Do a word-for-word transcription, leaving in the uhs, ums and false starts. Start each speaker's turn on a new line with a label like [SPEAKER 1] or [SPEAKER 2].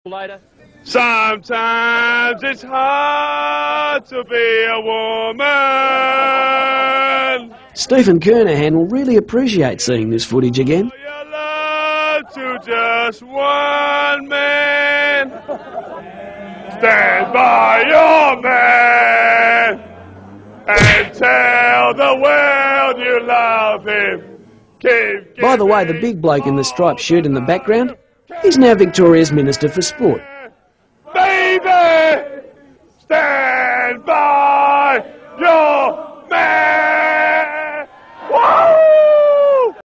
[SPEAKER 1] Later.
[SPEAKER 2] Sometimes it's hard to be a woman.
[SPEAKER 3] Stephen Kernahan will really appreciate seeing this footage again.
[SPEAKER 2] Your love to just one man. Stand by your man and tell the world you love him. Keep
[SPEAKER 3] By the way, the big bloke in the striped shirt in the background, he's now Victoria's Minister for Sport.
[SPEAKER 2] Baby, stand by.